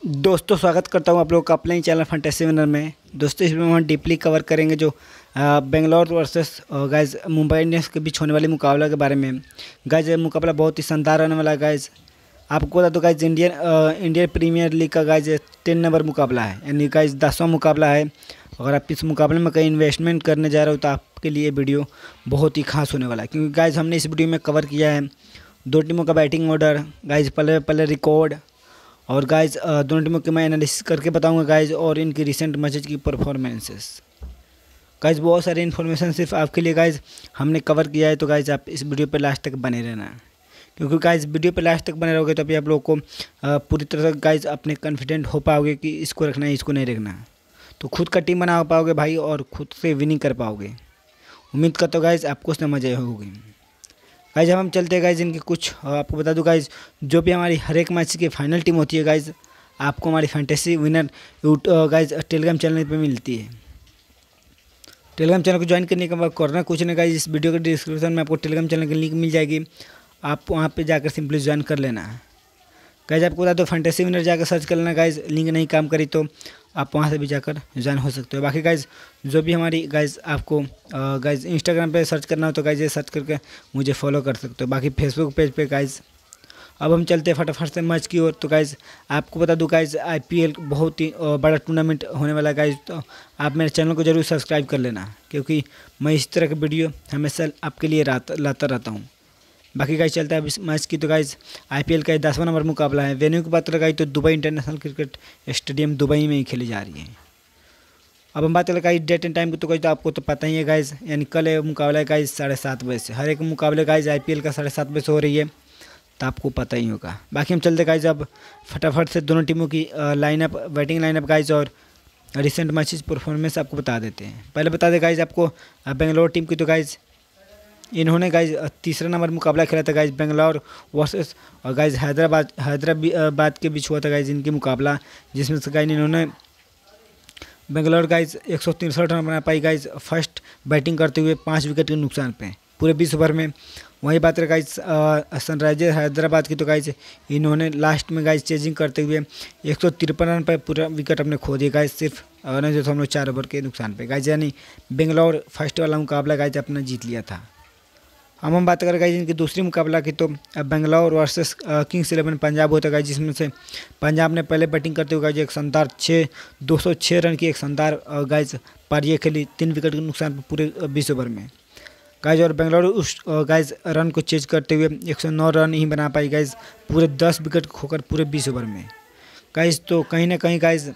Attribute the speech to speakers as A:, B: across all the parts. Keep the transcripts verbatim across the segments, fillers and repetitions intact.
A: दोस्तों स्वागत करता हूं आप लोगों का अपने ही चैनल फैंटेसी विनर में। दोस्तों इसमें हम डीपली कवर करेंगे जो Bangalore versus guys Mumbai Indians के बीच होने वाले मुकाबला के बारे में। गाइज मुकाबला बहुत ही शानदार रहने वाला है। गाइज आपको बता दो guys Indian Indian premier league का गाइज टेन नंबर मुकाबला है, यानी गाइज दसवां मुकाबला है। अगर आप इस मुकाबले में कहीं इन्वेस्टमेंट करने जा रहे हो तो आपके लिए वीडियो बहुत ही खास होने वाला है, क्योंकि गाइज हमने इस वीडियो में कवर किया है दो टीमों का बैटिंग ऑर्डर, गाइज पहले पहले रिकॉर्ड, और गाइज दोनों टीमों के मैं एनालिसिस करके बताऊंगा गाइज, और इनकी रिसेंट मैचेज की परफॉर्मेंसेस। गाइज बहुत सारी इन्फॉर्मेशन सिर्फ आपके लिए गाइज हमने कवर किया है, तो गाइज आप इस वीडियो पे लास्ट तक बने रहना, क्योंकि गाइज वीडियो पे लास्ट तक बने रहोगे तो अभी आप लोगों को पूरी तरह से गाइज अपने कॉन्फिडेंट हो पाओगे कि इसको रखना है इसको नहीं रखना, तो खुद का टीम बना पाओगे भाई और खुद से विनिंग कर पाओगे। उम्मीद करता हूँ गाइज आपको उसमें मज़ा होगी। गाइज अब हम चलते हैं गाइज इनके कुछ आपको बता दूं गाइज, जो भी हमारी हर एक मैच की फाइनल टीम होती है गाइज आपको हमारी fantasy winner guys Telegram channel पे मिलती है। टेलीग्राम चैनल को ज्वाइन करने के बाद करना कुछ नहीं गाइज, इस वीडियो के डिस्क्रिप्शन में आपको टेलीग्राम चैनल की लिंक मिल जाएगी, आप वहाँ पे जाकर सिंपली ज्वाइन कर लेना है। गाइज आपको बता दो फैंटेसी विनर जाकर सर्च कर लेना गाइज, लिंक नहीं काम करी तो आप वहाँ से भी जाकर ज्वाइन हो सकते हो। बाकी गाइज जो भी हमारी गाइज आपको गाइज इंस्टाग्राम पे सर्च करना हो तो गाइज ये सर्च करके मुझे फॉलो कर सकते हो। बाकी फेसबुक पेज पे गाइज अब हम चलते हैं फटाफट से मैच की ओर। तो गाइज आपको बता दूं गाइज आईपीएल बहुत ही बड़ा टूर्नामेंट होने वाला है गाइज, तो आप मेरे चैनल को जरूर सब्सक्राइब कर लेना, क्योंकि मैं इस तरह के वीडियो हमेशा आपके लिए लाता रहता हूँ। बाकी गाइज चलता है इस मैच की। तो गाइज आईपीएल का दसवां नंबर मुकाबला है। वेन्यू की बात लगाई तो Dubai international cricket stadium Dubai में ही खेली जा रही है। अब हम बात करें गाइज डेट एंड टाइम की, तो गाइज तो आपको तो पता ही है गाइज, यानी कल मुकाबला है गाइज साढ़े सात बजे से। हर एक मुकाबले गाइज आईपीएल का साढ़े सात बजे से हो रही है, तो आपको पता ही होगा। बाकी हम चलते गाइज अब फटाफट से दोनों टीमों की लाइनअप, बैटिंग लाइनअप गाइज और रिसेंट मैचेस परफॉर्मेंस आपको बता देते हैं। पहले बता दें गाइज आपको बेंगलोर टीम की, तो गाइज इन्होंने गाइज तीसरा नंबर मुकाबला खेला था गाइज बेंगलोर वर्सेस और गाइज हैदराबाद हैदराबाद के बीच हुआ था गाइज इनकी मुकाबला, जिसमें से गाइज इन्होंने बेंगलोर गाइज एक सौ तिरसठ रन बना पाई गाइज फर्स्ट बैटिंग करते हुए पाँच विकेट के नुकसान पे पूरे बीस ओवर में। वही बात रहे गाइज सनराइजर हैदराबाद की, तो गाइज इन्होंने लास्ट में गाइज चेजिंग करते हुए एक सौ तिरपन रन पर पूरा विकेट अपने खो दिए गाइज, सिर्फ जो हम लोग चार ओवर के नुकसान पे गाइज, यानी बेंगलोर फर्स्ट वाला मुकाबला गाइज अपना जीत लिया था। हम हम बात करें गाइज इनकी दूसरी मुकाबला की, तो Bangalore versus Kings Eleven Punjab होता है, जिसमें से पंजाब ने पहले बैटिंग करते हुए गाइज एक शानदार छः दो सौ छः रन की एक शानदार गाइज पारियाँ खेली तीन विकेट के नुकसान पर पूरे बीस ओवर में गाइज, और बेंगलोर उस गाइज रन को चेज करते हुए एक सौ नौ रन ही बना पाई गाइज पूरे दस विकेट खोकर पूरे बीस ओवर में गाइज। तो कहीं ना कहीं गाइज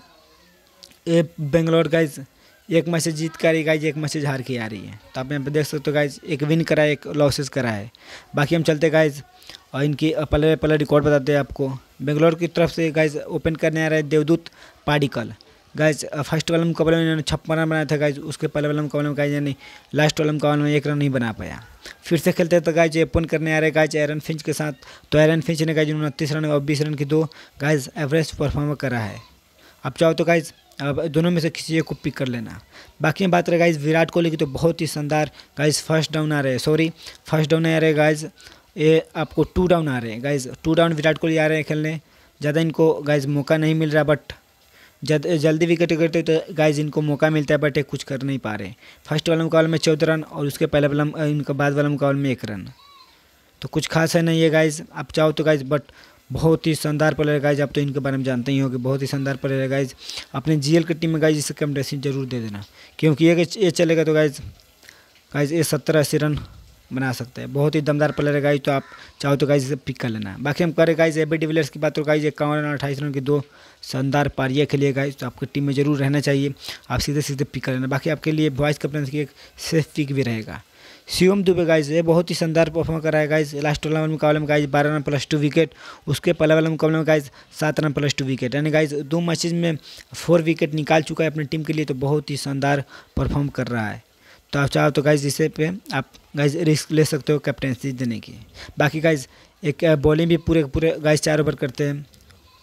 A: ये बेंगलोर गाइज एक मैच जीत कर आ रही है गाइज, एक मैच हार के आ रही है, तो आप यहाँ पे देख सकते हो गाइज एक विन करा है एक लॉसेस करा है। बाकी हम चलते गाइज और इनकी पहले पहले रिकॉर्ड बताते हैं आपको। बेंगलोर की तरफ से गाइज ओपन करने आ रहा है देवदूत पाडिक्कल गाइज। फर्स्ट वाले मुकाबले में इन्होंने छप्पन रन बनाया था गाइज, उसके पहले वाले मुकाबले में गाइज यानी लास्ट वाले मुकाबले में एक रन नहीं बना पाया। फिर से खेलते तो गाइज ओपन करने आ रहे गाइज एरन फिंच के साथ, तो एरन फिंच ने गाइज उनतीस रन और बीस रन की दो गाइज एवरेज परफॉर्म करा है। आप चाहो तो गाइज अब दोनों में से किसी एक को पिक कर लेना। बाकी हम बात करें गाइज विराट कोहली की, तो बहुत ही शानदार गाइज फर्स्ट डाउन आ रहे हैं, सॉरी फर्स्ट डाउन आ रहे हैं गाइज, ये आपको टू डाउन आ रहे हैं guys, two down Virat Kohli आ रहे हैं खेलने। ज़्यादा इनको गाइज मौका नहीं मिल रहा, बट जद जल्दी विकेट करते तो गाइज इनको मौका मिलता है, बट ये कुछ कर नहीं पा रहे। फर्स्ट वाले मुकाबले में चौदह रन और उसके पहले वाला इनका बाद वाला मुकाबले में एक रन, तो कुछ खास है नहीं है गाइज। आप चाहो तो गाइज, बट बहुत ही शानदार प्लेयर गाइज, आप तो इनके बारे में जानते ही होंगे, बहुत ही शानदार प्लेयर है गाइज। अपने जीएल की टीम में गाइज इसे कैप्टनसी जरूर दे देना, क्योंकि ये ये चलेगा तो गाइज गाइज ये सत्तर अस्सी रन बना सकते हैं, बहुत ही दमदार प्लेयर है गाइज, तो आप चाहो तो गाइज इसे पिक कर लेना। बाकी हम करें गाइज एबी डिविलियर्स की बात, तो गाइज इक्यावन रन अट्ठाईस रन की दो शानदार पारियाँ खेलिए गाइज, तो आपकी टीम में जरूर रहना चाहिए, आप सीधे सीधे पिक कर लेना। बाकी आपके लिए वॉइस कैप्टन की एक सेफ पिक भी रहेगा। शिवम दुबे गाइज ये बहुत ही शानदार परफॉर्म करा है गाइज, लास्ट वाले मुकाबले में गाइज बारह रन प्लस टू विकेट, उसके पहले वाले मुकाबले में गाइज सात रन प्लस टू विकेट, यानी गाइज दो मैचेज में फोर विकेट निकाल चुका है अपनी टीम के लिए, तो बहुत ही शानदार परफॉर्म कर रहा है। तो आप चाहो तो गाइज इसे पे आप गाइज रिस्क ले सकते हो कैप्टनसी देने की। बाकी गाइज एक बॉलिंग भी पूरे पूरे गाइज चार ओवर करते हैं,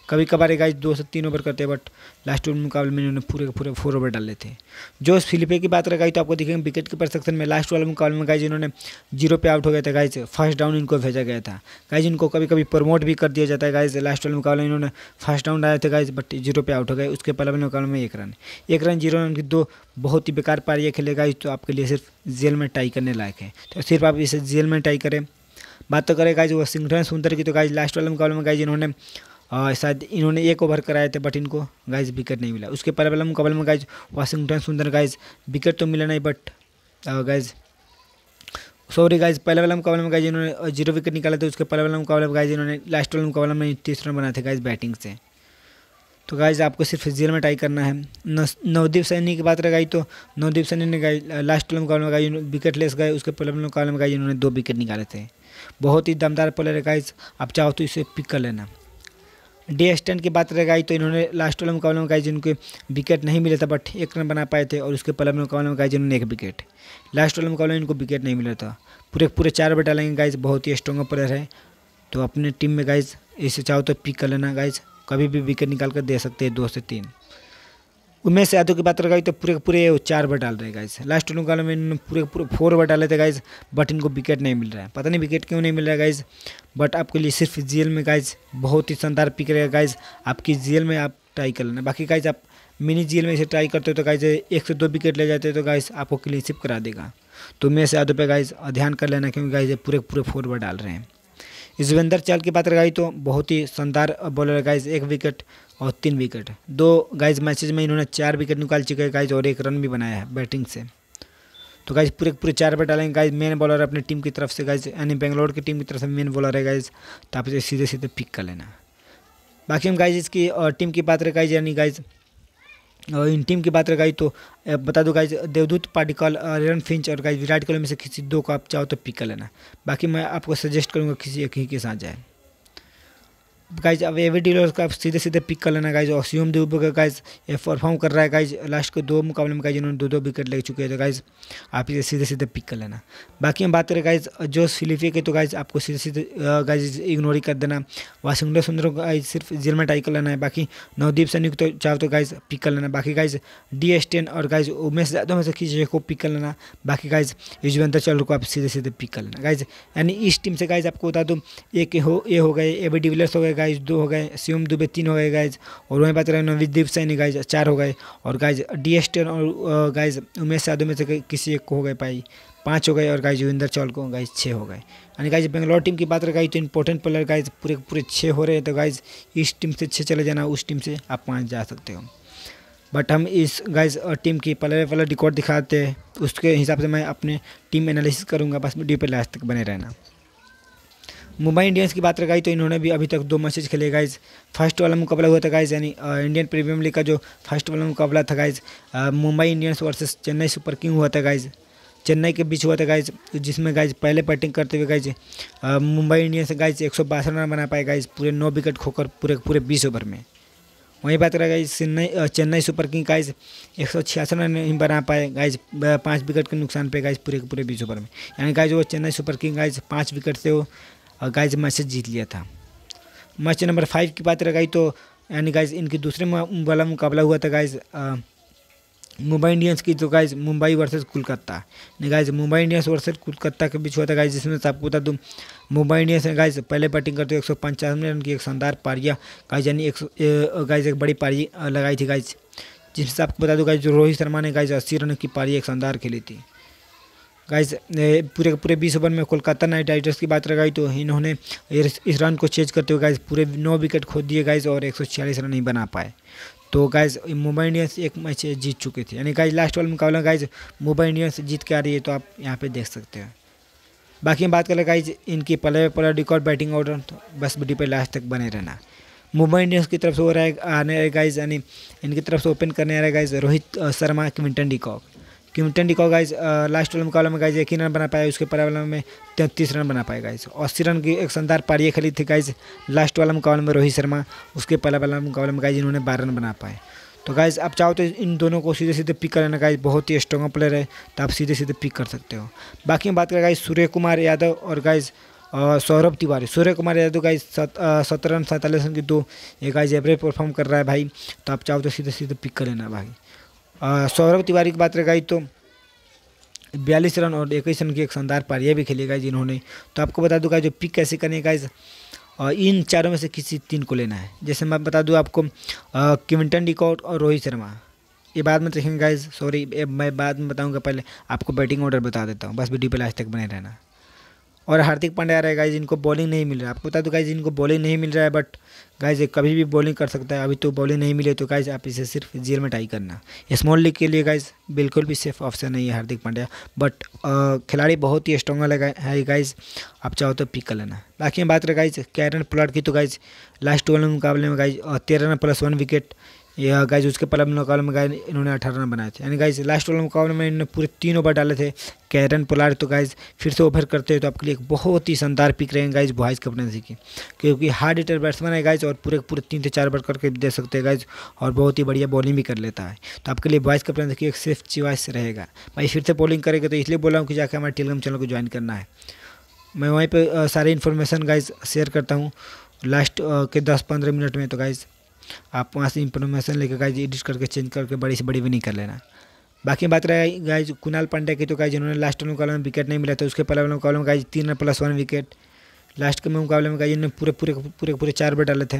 A: कभी कभार ये गाइज दो से तीन ओवर करते हैं, बट लास्ट ओवर मुकाबले में इन्होंने पूरे पूरे फोर ओवर डाले थे। जो फिलिपे की बात रही तो आपको दिखेंगे विकेट कीपर सेक्शन में लास्ट वाले मुकाबले में गाइज इन्होंने जीरो पे आउट हो गए थे गाइज, फर्स्ट डाउन इनको भेजा गया था गाइज। इनको कभी कभी प्रमोट भी कर दिया जाता है गाइज। लास्ट वाले मुकाबले में इन्होंने फर्स्ट डाउन आए थे गाइज, बट जीरो पे आउट हो गए। उसके पहले वाले मुकाबले में एक रन एक रन जीरो रन की दो बहुत ही बेकार पारियाँ खेले गाइज, तो आपके लिए सिर्फ जेल में टाई करने लायक है, तो सिर्फ आप इसे जेल में टाई करें। बात तो करें गाइज वाशिंगटन सुंदर की, तो गाइज लास्ट वाले मुकाबले में गाइज इन्होंने शायद इन्होंने एक ओवर कराए थे, बट इनको गाइज विकेट नहीं मिला। उसके पहले वाले मुकाबले में guys Washington Sundar guys wicket तो मिला नहीं, बट गाइज सॉरी गाइज पहले वाला मुकाबले में गाइज इन्होंने जीरो विकेट निकाले थे। उसके पहले वाला मुकाबले में गाइज इन्होंने लास्ट वाले मुकाबले में तीस रन बनाए थे गाइज बैटिंग से। तो गाइज आपको सिर्फ जेल में टाई करना है। नवदीप सैनी की बात रह गई तो नवदीप सैनी ने गाइज लास्ट वाले मुकाबले में गाइज विकेट लेस गए। उसके पहले वाले मुकाबले में गाइज इन्होंने दो विकेट निकाले थे। बहुत ही दमदार प्लेयर है गाइज, आप चाहो तो इसे पिक कर लेना। डी स्टैंड की बात रह गई तो इन्होंने लास्ट वाले मुकाबले में गाइज इनके विकेट नहीं मिले था, बट एक रन बना पाए थे। और उसके पहले मुकाबले में गाइज इन्होंने एक विकेट, लास्ट वाले मुकाबले में इनको विकेट नहीं मिला था। पूरे पूरे चार ओवर डालेंगे गाइज, बहुत ही स्ट्रॉन्ग प्लेयर है, तो अपने टीम में गाइज इसे चाहो तो पिक कर लेना गाइज, कभी भी विकेट निकाल कर दे सकते हैं दो से तीन। उमेश यादव की बात रह गई तो पूरे पूरे चार ओवर डाल रहे हैं गाइज। लास्ट मुकाबले में इन्होंने पूरे पूरे फोर ओवर डाले थे गाइज, बट इनको विकेट नहीं मिल रहा है, पता नहीं विकेट क्यों नहीं मिल रहा है गाइज। बट आपके लिए सिर्फ जीएल में गाइज बहुत ही शानदार पिक रहेगा गाइज, आपकी जीएल में आप ट्राई कर लेना। बाकी गाइज आप मिनी जीएल में इसे ट्राई करते हो तो गाइज एक से दो विकेट ले जाते हो तो गाइज आपको क्लीन स्वीप करा देगा। तो उमेश यादव पे गाइज ध्यान कर लेना, क्योंकि गाइज पूरे पूरे फोर ओवर डाल रहे हैं। युजवेंद्र चहल की बात रही तो बहुत ही शानदार बॉलर है गाइज, एक विकेट और तीन विकेट, दो गाइज मैचेज में इन्होंने चार विकेट निकाल चुके हैं गाइज, और एक रन भी बनाया है बैटिंग से। तो गाइज पूरे पूरे चार ओवर डालेंगे गाइज। मेन बॉलर अपनी टीम की तरफ से गाइज, यानी बेंगलोर की टीम की तरफ से मेन बॉलर है गाइज, तो आप इसे सीधे सीधे पिक कर लेना। बाकी हम गाइज इसकी टीम की बात रही गाइज, यानी गाइज और इन टीम की बात रही तो बता दो guys Devdutt Padikkal, Aaron Finch और गाइज विराट कोहली में से किसी दो को आप चाहो तो पिक कर लेना। बाकी मैं आपको सजेस्ट करूँगा किसी एक ही के साथ जाए गाइज। अब एवी डीलर का सीधे सीधे पिक कर लेना गाइज। और शिवम दुबे का गाइज ये परफॉर्म कर रहा है गाइज, लास्ट के दो मुकाबले में गाइज इन्होंने दो दो विकेट ले चुके हैं, तो गाइज आप इसे सीधे सीधे पिक कर लेना। बाकी हम बात करें गाइज जोश फिलिपे के, तो गाइज आपको सीधे सीधे गाइज इग्नोर ही कर देना। वाशिंगटन सुंदर को गाइज सिर्फ जेल में टाई कर लेना है। बाकी नवदीप सैनी को तो चाहो तो गाइज पिक कर लेना। बाकी गाइज डी स्टेन और गाइज उमेश यादव में से किसी को पिक कर लेना। बाकी गाइज युजवेंद्र चहल को आप सीधे सीधे पिक कर लेना गाइज। यानी इस टीम से गाइज आपको बता दूँ एक हो ये हो गए, एवी डिविलियर्स हो गए गाइज दो हो गए, शिवम दुबे तीन हो गए गाइज, और वहीं बात रहे नवदीप सैनी गाइज चार हो गए, और गाइज डी स्टेन और गाइज उमेश यादव में से किसी एक को हो गए पाई पाँच हो गए, और गाइज युजवेंद्र चहल को गाइज छः हो गए। यानी गाइज बेंगलोर टीम की बात रही तो इंपॉर्टेंट प्लेयर गाइज पूरे पूरे छः हो रहे हैं, तो गाइज इस टीम से छः चले जाना, उस टीम से आप पाँच जा सकते हो। बट हम इस गाइज टीम की प्लेयर वाला रिकॉर्ड दिखाते हैं, उसके हिसाब से मैं अपने टीम एनालिसिस करूँगा, बस वीडियो पे लास्ट तक बने रहना। मुंबई इंडियंस की बात रही तो इन्होंने भी अभी तक दो मैचेज खेले गाइज। फर्स्ट वाला मुकाबला हुआ था गाइज, यानी इंडियन प्रीमियर लीग का जो फर्स्ट वाला मुकाबला था guys, Mumbai Indians versus Chennai Super King हुआ था गाइज, चेन्नई के बीच हुआ था गाइज, जिसमें गाइज पहले बैटिंग करते हुए गाइज मुंबई इंडियंस गाइज एक सौ बासठ रन बना पाए गाइज, पूरे नौ विकेट खोकर पूरे पूरे बीस ओवर में। वहीं बात रहा guys Chennai Chennai Super King guys एक सौ छियासठ रन नहीं बना पाए गाइज, पाँच विकेट के नुकसान पे गाइज पूरे पूरे बीस ओवर में। यानी गाइज वो चेन्नई सुपर किंग गाइज पाँच विकेट से वो गाइज मैच जीत लिया था। मैच नंबर फाइव की बात रह गई तो यानी गाइज इनकी दूसरे वाला मुकाबला हुआ था गाइज मुंबई इंडियंस की, तो गाइज मुंबई वर्सेस कोलकाता, नहीं guys Mumbai Indians versus Kolkata के बीच हुआ था गाइज, जिसमें आपको बता दूँ मुंबई इंडियंस ने गाइज पहले बैटिंग करते हुए एक सौ पंचानवे रन की एक शानदार पारियाँ गाइज, यानी एक सौ गाइज एक बड़ी पारी लगाई थी गाइज, जिससे आपको बता दूँ गाइज रोहित शर्मा ने गाइज अस्सी रन की पारी एक शानदार खेली थी गाइज। पूरे पूरे बीस ओवर में कोलकाता नाइट राइडर्स की बात रही तो इन्होंने इस रन को चेज करते हुए गाइज पूरे नौ विकेट खो दिए गाइज, और एक सौ छियालीस रन नहीं बना पाए। तो गाइज मुंबई इंडियंस एक मैच जीत चुके थे, यानी गाइज लास्ट वाला मुकाबला गाइज मुंबई इंडियंस जीत के आ रही है, तो आप यहाँ पे देख सकते हैं। बाकी हम बात करें गाइज इनकी player player record batting order, तो बस वीडियो पे लास्ट तक बने रहना। मुंबई इंडियंस की तरफ से हो रहा है आने रहे गाइज, यानी इनकी तरफ से ओपन करने आ रहा है guys Rohit Sharma, Quinton de Kock. Quinton de Kock guys last वाले मुकाबले में गाइज एक ही रन बना पाया, उसके पहले वाले में तैंतीस रन बना पाए गाइज, अस्सी रन की एक शानदार पारी खेली थी गाइज लास्ट वाला मुकाबले में रोहित शर्मा, उसके पहले वाला मुकाबले में गाइज इन्होंने बारह रन बना पाए। तो गाइज आप चाहो तो इन दोनों को सीधे सीधे पिक कर लेना गाइज, बहुत ही स्ट्रॉन्ग प्लेयर है, तो आप सीधे सीधे पिक कर सकते हो। बाकी हम बात करें गाइज सूर्य कुमार यादव और गाइज और सौरभ तिवारी, सूर्य कुमार यादव गाइज सत्रह रन सैंतालीस रन की दो, ये गाइज एवरेज परफॉर्म कर रहा है भाई, तो आप चाहो तो सीधे सीधे पिक कर लेना भाई। आ, सौरभ तिवारी की बात रहे गाइज तो बयालीस रन और इक्कीस रन की एक शानदार पारियाँ भी खेली गाइज इन्होंने। तो आपको बता दूँ गाइज जो पिक कैसे करनी है गाइज, और इन चारों में से किसी तीन को लेना है। जैसे मैं बता दूं आपको क्विंटन डिकॉक और रोहित शर्मा, ये बाद में देखेंगे गाइज, सॉरी मैं बाद में बताऊंगा, पहले आपको बैटिंग ऑर्डर बता देता हूं, बस वीडियो पे लास्ट तक बने रहना। और हार्दिक पांड्या आ रहा है गाइज, इनको बॉलिंग नहीं मिल रहा है, आपको बता दूं गाइज इनको बॉलिंग नहीं मिल रहा है, बट गाइज कभी भी बॉलिंग कर सकता है, अभी तो बॉलिंग नहीं मिले तो गाइज आप इसे सिर्फ जीरो में टाई करना। स्मॉल लीग के लिए गाइज बिल्कुल भी सेफ ऑप्शन नहीं है हार्दिक पांड्या, बट खिलाड़ी बहुत ही स्ट्रॉन्ग है गाइज, आप चाहो तो पिक कर लेना। बाकी हम बात करें गाइज कैरन पोलार्ड की, तो गाइज लास्ट ओवर में मुकाबले में गाइज तेरह रन प्लस वन विकेट, या गाइज उसके पहले मुकाबले में गाइज इन्होंने अठारह रन बनाए थे, यानी गाइज लास्ट ओवर मुकाबले में इन्होंने पूरे तीन ओवर डाले थे कैरन पोलार्ड। तो गाइज फिर से ओवर करते हैं तो आपके लिए एक बहुत ही शानदार पिक रहेंगे गाइज वॉइस कैप्टनसी की, क्योंकि हार्ड हिटर बैट्समैन है गाइज, और पूरे पूरे तीन से चार ओवर करके दे सकते हैं गाइज, और बहुत ही बढ़िया बॉलिंग भी कर लेता है, तो आपके लिए वॉइस कैप्टनसी की एक सेफ चॉइस रहेगा भाई। फिर से बॉलिंग करेगा तो इसलिए बोला हूँ कि जाकर हमारे टेलीग्राम चैनल को ज्वाइन करना है, मैं वहीं पर सारी इन्फॉर्मेशन गाइज शेयर करता हूँ लास्ट के दस पंद्रह मिनट में, तो गाइज आप वहाँ से इंफॉर्मेशन लेकर गाइज एडिट करके चेंज करके बड़ी से बड़ी भी नहीं कर लेना। बाकी बात रहे गाइज कुणाल पांड्या की, तो गाइज इन्होंने लास्ट मुकाबले में विकेट नहीं मिला था, उसके पहले मुकाबले में गाइज तीन run plus one wicket, last के मुकाबले में गाइज इन्होंने पूरे पूरे पूरे पूरे चार ओवर डाले थे।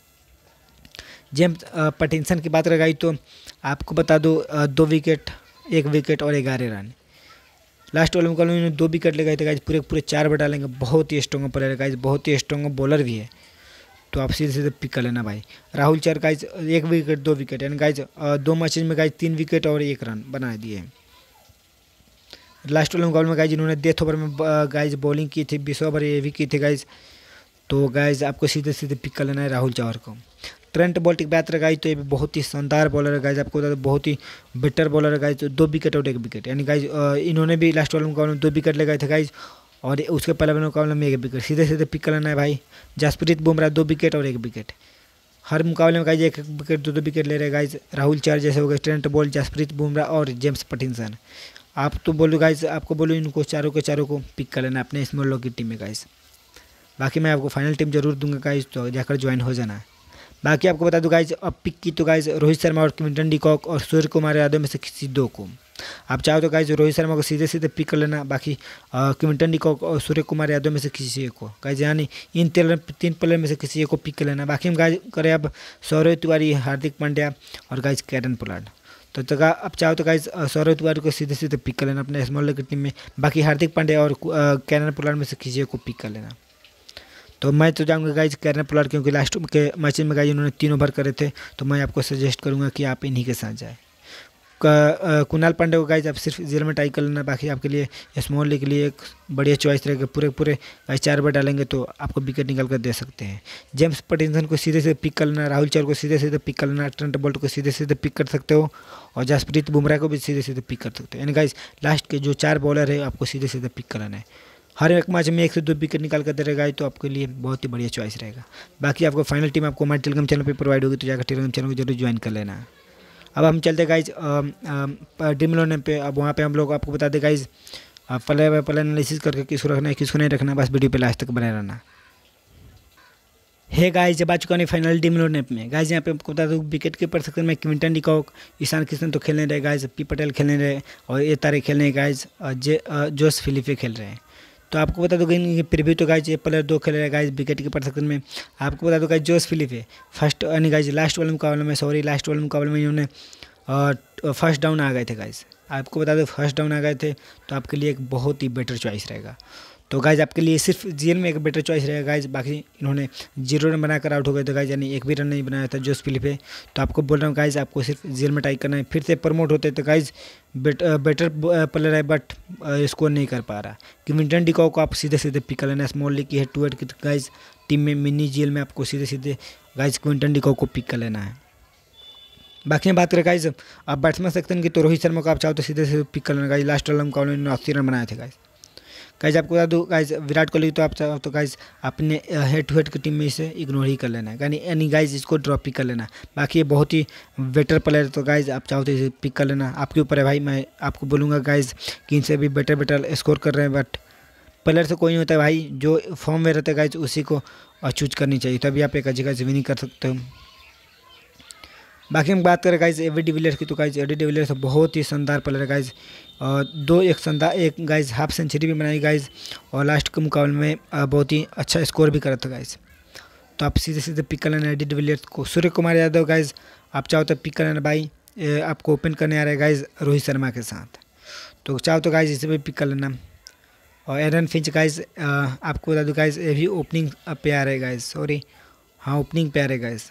A: जेम्स पैटिंसन की बात रहे गाइज तो आपको बता दो दो विकेट, एक विकेट और ग्यारह रन, लास्ट वाले मुकाबले में इन्होंने दो विकेट ले गए थे गाइज, पूरे पूरे चार ओवर डालेंगे, बहुत ही स्ट्रॉन्ग प्लेयर है गाइज, बहुत ही स्ट्रॉन्ग बॉलर भी है, तो आप सीधे सीधे पिक कर लेना भाई। राहुल चहर गाइज एक विकेट दो विकेट, यानी गाइज दो मैचेज में गाइज तीन विकेट और एक रन बना दिए। लास्ट वाले मुकाबले में गाइज इन्होंने डेथ ओवर में गाइज बॉलिंग की थी, बीस ओवर ये भी की थी गाइज, तो गाइज आपको सीधे सीधे पिक कर लेना है राहुल चहर को। ट्रेंट बोल्ट की बात रहे गाइज तो ये भी बहुत ही शानदार बॉलर है गाइज, आपको बता दो बहुत ही बेटर बॉलर है गाइज, तो दो विकेट और एक विकेट, यानी गाइज इन्होंने भी लास्ट वाले मुकाबले में दो विकेट ले गए थे गाइज, और उसके पहले मुकाबले में एक विकेट, सीधे सीधे पिक कर लेना है भाई। जसप्रीत बुमराह दो विकेट और एक विकेट, हर मुकाबले में गाइज एक विकेट दो दो विकेट ले रहे गाइज। राहुल चहर जैसे हो गए, ट्रेंट बोल्ट, जसप्रीत बुमराह और जेम्स पैटिंसन, आप तो बोलो गाइज, आपको बोलो इनको चारों के चारों को पिक कर लेना अपने स्मॉल लॉग की टीम में गाइज। बाकी मैं आपको फाइनल टीम जरूर दूंगा गाइज, तो जाकर ज्वाइन हो जाना है। बाकी आपको बता दूं गाइज अब पिक की तो गाइज रोहित शर्मा और क्विंटन डिकॉक और सूर्य कुमार यादव में से किसी दो को, आप चाहो तो गाइज रोहित शर्मा को सीधे सीधे पिक कर लेना, बाकी क्विंटन डिकॉक और सूर्य कुमार यादव में से किसी एक को गाइज, यानी इन तीन तीन प्लेयर में से किसी एक को पिक कर लेना। बाकी हम गाइज करें अब सौरभ तिवारी, हार्दिक पांड्या और गाइज कैरन पोलार्ड, तो तक अब चाहो तो गाइज सौरभ तिवारी को सीधे सीधे पिक कर लेना अपने स्मॉल लीग की टीम में, बाकी हार्दिक पांड्या और कैरन पोलार्ड में से किसी एक को पिक कर लेना। तो मैं तो जाऊंगा गाइज कैरन पोलार्ड, क्योंकि लास्ट के मैच में गाइज उन्होंने तीन ओवर करे थे, तो मैं आपको सजेस्ट करूंगा कि आप इन्हीं के साथ जाए। कुणाल पांड्या को गाइज आप सिर्फ जीरो में टाई कर लेना, बाकी आपके लिए स्मॉल लीग के लिए एक बढ़िया चॉइस रहेगा, पूरे पूरे गाइज चार ओवर डालेंगे तो आपको विकेट निकाल कर दे सकते हैं। जेम्स पैटिंसन को सीधे सीधे पिक कर लेना, राहुल चहर को सीधे सीधे पिक कर लेना, ट्रेंट बोल्ट को सीधे सीधे पिक कर सकते हो, और जसप्रीत बुमराह को भी सीधे सीधे पिक कर सकते हो, यानी गाइज लास्ट के जो चार बॉलर है आपको सीधे सीधे पिक कर लेना है। हर एक मैच में एक से दो विकेट निकाल कर दे रहेगा, तो आपके लिए बहुत ही बढ़िया चॉइस रहेगा। बाकी आपको फाइनल टीम आपको हमारे टेलीग्राम चैनल पे प्रोवाइड होगी, तो जाकर टेलीग्राम चैनल को जरूर ज्वाइन कर लेना है। अब हम चलते गाइज ड्रीम इलेवन पे, अब वहाँ पे हम लोग आपको बता दें guys player by player analysis करके किसको रखना है किसको नहीं रखना, बस वीडियो पे लास्ट तक बने रहना है गाइज। जब आ चुका नहीं फाइनल टीम इलेवन में गाइज, यहाँ पे आपको बता दूँ विकेट कीपर सेक्शन में क्विंटन डिकॉक, ईशान किशन तो खेलने रहे गाइज, पी पटेल खेलने रहे, और ये तारे खेलने रहे गाइज, जे जोस फिलिपे खेल रहे हैं। तो आपको बता दो कि प्रीव्यू तो गाइज ये प्लेयर दो खेल रहे हैं गाइज विकेट कीपर सेक्शन में। आपको बता दो गाइज जोस फिलिपे फर्स्ट, यानी गाइज लास्ट वाले मुकाबले में, सॉरी लास्ट वाले मुकाबले में इन्होंने फर्स्ट डाउन आ गए थे गाइज, आपको बता दो फर्स्ट डाउन आ गए थे, तो आपके लिए एक बहुत ही बेटर चॉइस रहेगा। तो गाइज आपके लिए सिर्फ जीएल में एक बेटर चॉइस रहेगा गाइज, बाकी इन्होंने जीरो रन बनाकर आउट हो गए थे गाइज, यानी एक भी रन नहीं बनाया था जोस फिलिपे। तो आपको बोल रहा हूँ गाइज आपको सिर्फ जीएल में टाई करना है, फिर से प्रमोट होते तो गाइज बेट, बेटर प्लेयर है, बट स्कोर नहीं कर पा रहा। क्विंटन डिकॉक को आप सीधे सीधे पिक कर लेना, स्मॉल लीग की हेड टू हेड की गाइज टीम में, मिनी जीएल में आपको सीधे सीधे गाइज क्विंटन डिकॉक को पिक कर लेना है। बाकी में बात करें गाइज आप बैट्समैन सेक्शन की, तो रोहित शर्मा को आप चाहो तो सीधे सीधे पिक कर लेना गाइज, लास्ट वाला मुकाबले में अस्सी रन बनाए थे गाइज। गाइज आपको बता दूँ गाइज विराट कोहली तो आप चाहो तो गाइज अपने हेड टू हेड की टीम में इसे इग्नोर ही कर लेना है, यानी यानी गाइज इसको ड्रॉप पिक कर लेना। बाकी ये बहुत ही बेटर प्लेयर, तो गाइज आप चाहो तो इसे पिक कर लेना, आपके ऊपर है भाई। मैं आपको बोलूँगा गाइज कि इनसे भी बेटर बेटर स्कोर कर रहे हैं, बट प्लेयर से कोई नहीं होता है भाई, जो फॉर्म में रहता है गाइज उसी को चूज करनी चाहिए, तभी आप एक अच्छी गाइज विनिंग कर सकते हो। बाकी हम बात करें गाइज एवी डिविलियर्स की, तो गाइज एवी डिविलियर्स बहुत ही शानदार प्लेयर है गाइज, और दो एक शानदार एक गाइज हाफ सेंचुरी भी बनाई गाइज, और लास्ट के मुकाबले में बहुत ही अच्छा स्कोर भी करा था गाइज। तो आप सीधे सीधे पिक कर लेना एडी डिविलियर्स को। सूर्य कुमार यादव गाइज आप चाहो तो पिक कर लेना भाई, आपको ओपन करने आ रहा है गाइज रोहित शर्मा के साथ, तो चाहो तो गाइज इसे भी पिक कर लेना। और एरन फिंच गाइज आपको बता दूँ गाइज ये भी ओपनिंग पे आ रहे गाइज, सॉरी हाँ ओपनिंग पे आ रहे guys.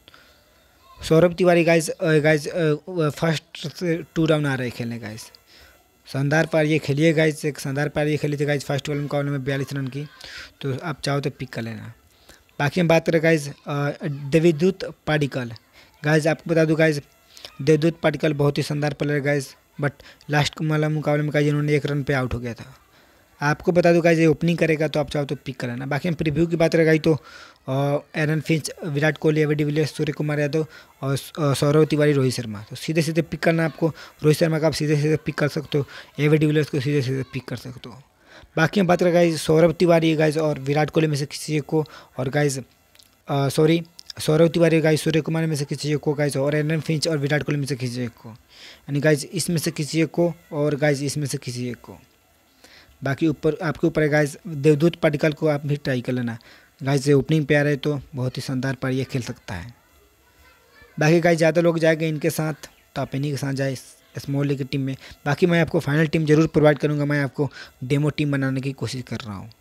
A: Saurabh Tiwari guys guys first से टू राउंड आ रहे खेलने गाइज, शानदार पार ये खेलिए गाइज, एक शानदार पार ये खेली थी गाइज फर्स्ट वाले मुकाबले में बयालीस रन की, तो आप चाहो तो पिक कर लेना। बाकी हम बात करें गाइज देवदूत पाडिक्कल गाइज, आपको बता दूं गाइज देवदूत पाडिक्कल बहुत ही शानदार प्लेयर गाइज, बट लास्ट वाला मुकाबले में गाइज इन्होंने एक रन पे आउट हो गया था। आपको बता दूं गाइज ये ओपनिंग करेगा, तो आप चाहो तो पिक कर लेना। बाकी हम प्रीव्यू की बात करें गाइज, तो Aaron Finch, Virat Kohli, AB de Villiers, Surya Kumar Yadav और सौरभ तिवारी, रोहित शर्मा, तो सीधे सीधे पिक करना आपको। रोहित शर्मा का आप सीधे सीधे पिक कर सकते हो, एवी डिविलियर्स को सीधे सीधे पिक कर सकते हो। बाकी हम बात करें गाइज सौरभ तिवारी गाइज और विराट कोहली में से किसी एक को, और guys sorry Saurabh Tiwari guys Surya Kumar में से किसी एक को गाइज, और एरन फिंच और विराट कोहली में से किसी एक को, यानी गाइज इसमें से किसी एक को और गाइज इसमें से किसी एक को। बाकी ऊपर आपके ऊपर है गाइज देवदूत पाडिक्कल को आप भी ट्राई कर लेना गाइज, ओपनिंग पे आ रहे तो बहुत ही शानदार पर ये खेल सकता है। बाकी गाइज ज़्यादा लोग जाएंगे इनके साथ, तो आप इन्हीं के साथ जाए स्मॉल लीग की टीम में। बाकी मैं आपको फाइनल टीम जरूर प्रोवाइड करूंगा, मैं आपको डेमो टीम बनाने की कोशिश कर रहा हूं।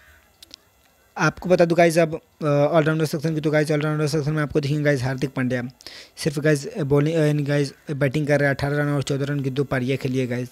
A: आपको बता दूं गाइज अब ऑलराउंडर सेक्शन की, तो गाइज ऑलराउंडर सेक्शन में आपको दिखेंगे गाइज हार्दिक पांड्या, सिर्फ गाइज बॉलिंग गाइज बैटिंग कर रहे हैं, अठारह रन और चौदह रन की दो पारियाँ खेलिए गाइज,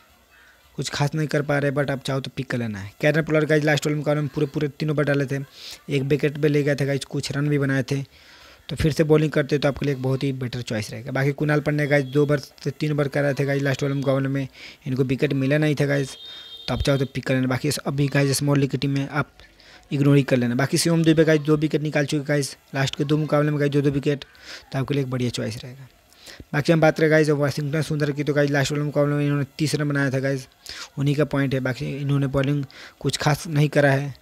A: कुछ खास नहीं कर पा रहे, बट आप चाहो तो पिक कर लेना है। कैरन पोलार्ड गाइज लास्ट वाले मुकाबले में पूरे पूरे तीनों बार डाले थे, एक विकेट पे ले गए थे गाइज, कुछ रन भी बनाए थे, तो फिर से बॉलिंग करते तो आपके लिए एक बहुत ही बेटर चॉइस रहेगा। बाकी कुणाल पांड्या गाइज दो बार से तीन बार कर रहे थे गाइज लास्ट वाले मुकाबले में, इनको विकेट मिला नहीं था गाइज, तो आप चाहो तो पिक कर लेना। बाकी अभी गाइज स्मॉल लीग की टीम में आप इग्नोर ही कर लेना। बाकी शिवम दुबे गाइज दो विकेट निकाल चुके गाइज लास्ट के दो मुकाबले में गाइज दो दो विकेट, तो आपके लिए एक बढ़िया चॉइस रहेगा। बाकी हम बात करें गाइज वाशिंगटन सुंदर की, तो गाइज लास्ट वाले मुकाबले में इन्होंने तीस रन बनाया था गाइज, उन्हीं का पॉइंट है। बाकी इन्होंने बॉलिंग कुछ खास नहीं करा है,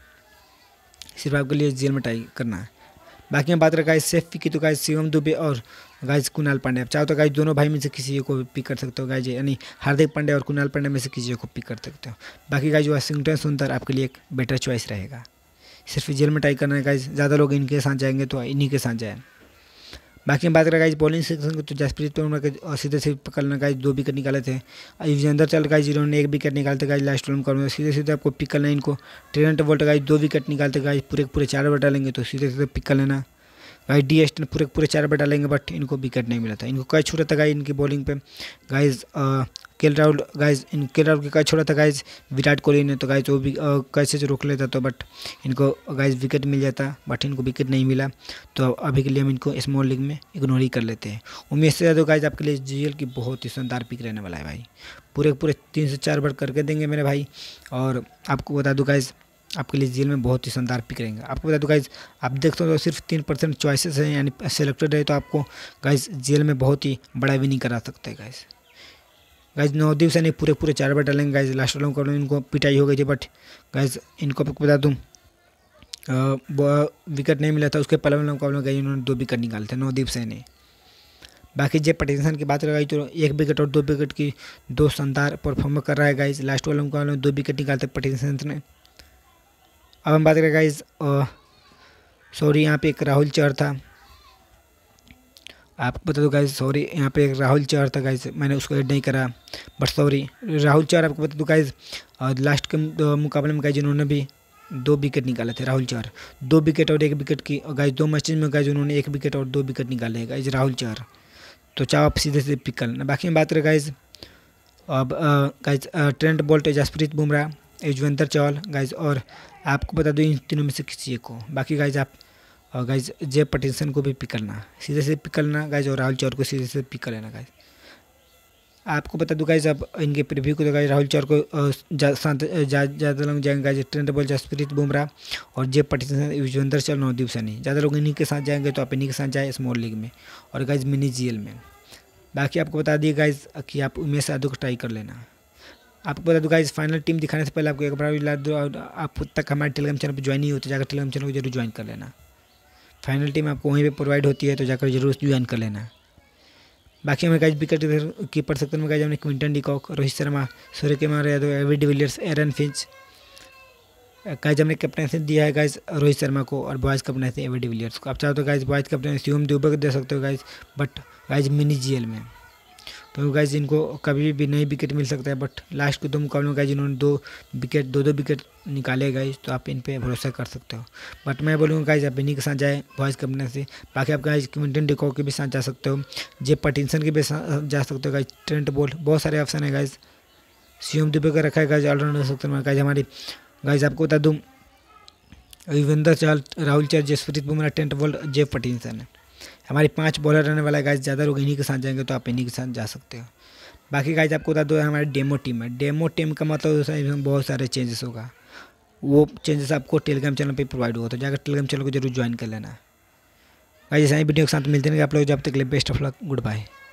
A: सिर्फ आपके लिए जेल में टाई करना है। बाकी हम बात करें गाइज सेफ की, तो गाइज शिवम दुबे और गाइज कुणाल पांड्या, चाहो तो गाइज दोनों भाई में से किसी को पिक कर सकते हो गाइज, यानी हार्दिक पांड्या और कुणाल पांड्या में से किसी को पिक कर सकते हो। बाकी गाइज वाशिंगटन सुंदर आपके लिए एक बेटर चॉइस रहेगा, सिर्फ जेल में टाई करना है गाइज, ज़्यादा लोग इनके साथ जाएंगे तो इन्हीं के साथ जाए। बाकी हम बात करें गाइज बॉलिंग सेक्शन को, तो जसप्रीत बुमराह के सीधे सीधे पकड़ना गाइज दो विकेट निकाले थे, युजवेंद्र चहल गाइज इन्होंने एक विकेट निकालते गाइज लास्ट वाले मुकाबले में, सीधे सीधे आपको पिक करना है इनको। ट्रेंट बोल्ट गाइज दो विकेट निकालते गाइज, पूरे पूरे चार ओवर डालेंगे, तो सीधे सीधे पिक कर लेना। गाइज डी एस्ट पूरे पूरे चार ओवर डालेंगे, बट इनको विकेट नहीं मिला था, इनको कैच छोड़ा था गाइज इनकी बॉलिंग पे गाइज के एल राहुल गाइज इन के एल राहुल के कैच छोड़ा था गाइज विराट कोहली ने, तो गाइज वो भी कैसे रोक लेता तो, बट इनको गाइज विकेट मिल जाता, बट इनको विकेट नहीं मिला, तो अभी के लिए हम इनको स्मॉल लीग में इग्नोर ही कर लेते हैं। उमेश यादव गाइज आपके लिए जीएल की बहुत ही शानदार पिक रहने वाला है भाई, पूरे पूरे तीन से चार बार करके देंगे मेरे भाई, और आपको बता दूँ गाइज आपके लिए जेल में बहुत ही शानदार पिक रहेंगे। आपको बता दूँ गाइज आप देखते हो तो सिर्फ तीन परसेंट चॉइसेस हैं, यानी सेलेक्टेड है, तो आपको गाइज जेल में बहुत ही बड़ा विनिंग करा सकते हैं गाइज। गाइज नवदीप सैनी पूरे पूरे चार बार डालेंगे गाइज, लास्ट वालों को इनको पिटाई हो गई थी, बट गाइज इनको आपको बता दूँ विकेट नहीं मिला था, उसके पहले वाले मुकाबले में गई इन्होंने दो विकेट निकाले थे नवदीप सैनी। बाकी जे पटिंसन की बात लगाई तो एक विकेट और दो विकेट की दो शानदार परफॉर्म कर रहा है गाइज, लास्ट वाले मुकाबले में दो विकेट निकालते पटिंसन ने। अब हम बात करें गाइज सॉरी यहाँ पे एक राहुल चहर था, आपको बता दो गाइज सॉरी यहाँ पे एक राहुल चहर था गाइज, मैंने उसको ऐड नहीं करा, बट सॉरी राहुल चहर आपको बता दो गाइज लास्ट के मुकाबले में गाइज इन्होंने भी दो विकेट निकाले थे। राहुल चहर दो विकेट और एक विकेट की गाइज दो मैचेज में गाइज उन्होंने एक विकेट और दो विकेट निकाले हैं गाइज राहुल चहर, तो चाहो आप सीधे सीधे पिक कर लेना। बाकी हम बात करें गाइज अब guys Trent Boult, Jasprit Bumrah, Yuzvendra Chahal guys, और आपको बता दो इन तीनों में से किसी एक को। बाकी गाइज आप और गाइज जे पटिंसन को भी पिक करना, सीधे से पिक करना गाइज, और राहुल चहर को सीधे से पिक कर लेना गाइज। आपको बता दूं गाइज अब इनके प्रीव्यू को, तो गाइज राहुल चहर को ज़्यादा लोग जाएंगे guys, Trent Boult, Jasprit Bumrah और जे पटिंसन, युजवेंद्र चहल, नवदीप सैनी, ज़्यादा लोग इन्हीं के साथ जाएंगे, तो आप इन्हीं के साथ जाए स्मॉल लीग में और गाइज मिनी जीएल में। बाकी आपको बता दिए गाइज कि आप उमेश यादव को ट्राई कर लेना। आपको बता दूँ गाइस, फाइनल टीम दिखाने से पहले आपको एक बार याद दो, आप तक हमारे टेलीग्राम चैनल पर ज्वाइन नहीं होते, जाकर टेलीग्राम चैनल को जरूर ज्वाइन कर लेना। फाइनल टीम आपको वहीं पे प्रोवाइड होती है, तो जाकर जरूर ज्वाइन कर लेना। बाकी हमें गाइस विकेट कीपर सेक्टर में गाइस हमने Quinton de Kock, Rohit Sharma, Surya Kumar Yadav, AB de Villiers, Aaron Finch. Guys हमने कैप्टनसी दिया है गाइस रोहित शर्मा को, और बॉयज़ कैप्टनसी एवी डिविलियर्स को। आप चाहो तो guys boys captain Shivam Dube को दे सकते हो guys, but guys mini GL में तो गाइस इनको कभी भी नई विकेट मिल सकता है, बट लास्ट के दो मुकाबलों में गाइस इन्होंने दो विकेट दो दो विकेट निकाले गाइस, तो आप इन पे भरोसा कर सकते हो। बट मैं बोलूँगा गाइस आप इन्हीं के साथ जाए बॉयज़ कैप्टन से। बाकी आप गाइस क्विंटन डिकॉक के भी साथ जा सकते हो, जे पटिंसन के भी साथ जा सकते हो गाइस, ट्रेंट बोल्ट, बहुत सारे ऑप्शन है गाइस। शिवम दुबे का रखा है गाइस ऑलराउंडर सेक्टर में। गाइस हमारी गाइस आपको बता दूँ, Yuzvendra Chahal, Rahul Chahal, Jasprit Bumrah, Trent Boult, J Pattinson है हमारी पांच बॉलर रहने वाला है गाइस। ज़्यादा लोग इन्हीं के साथ जाएंगे, तो आप इन्हीं के साथ जा सकते हो। बाकी गाइस आपको बता दो हमारी डेमो टीम है। डेमो टीम का मतलब इसमें बहुत सारे चेंजेस होगा, वो चेंजेस आपको टेलीग्राम चैनल पे प्रोवाइड होगा, तो जाकर टेलीग्राम चैनल को जरूर ज्वाइन कर लेना। गाइस ऐसे ही वीडियो के साथ मिलते हैं आप लोग, जब तक के लिए best of luck, good bye.